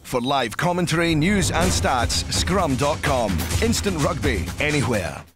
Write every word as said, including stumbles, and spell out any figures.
For live commentary, news and stats, scrum dot com. Instant rugby, anywhere.